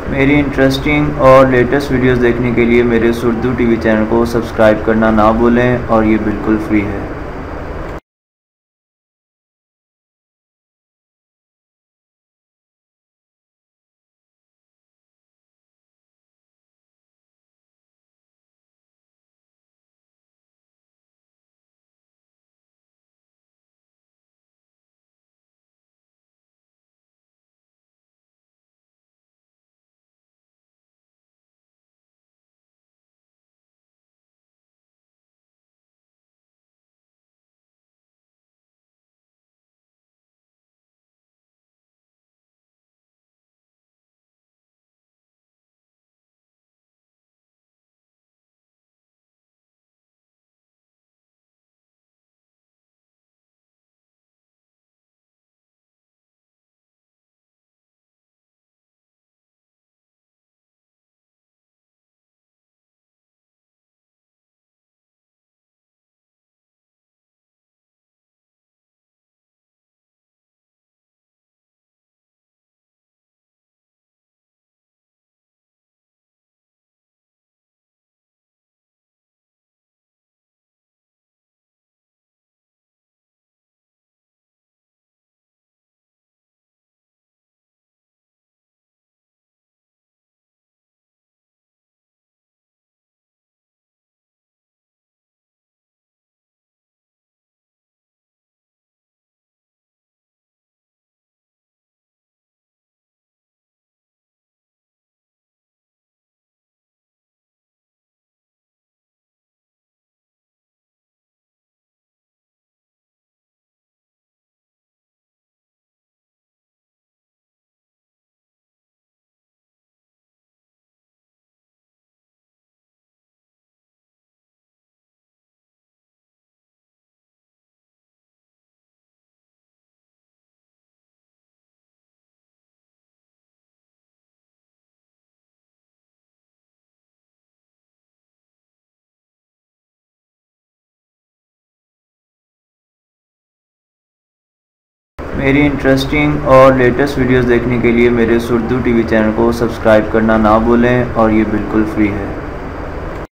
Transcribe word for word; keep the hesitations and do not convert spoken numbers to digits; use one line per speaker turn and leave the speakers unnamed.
मेरी इंटरेस्टिंग और latest videos देखने के लिए मेरे उर्दू टीवी चैनल को सब्सक्राइब करना ना भूलें और ये बिल्कुल फ्री है। मेरी इंटरेस्टिंग और लेटेस्ट वीडियोस देखने के लिए मेरे उर्दू टीवी चैनल को सब्सक्राइब करना ना भूलें और ये बिल्कुल फ्री है।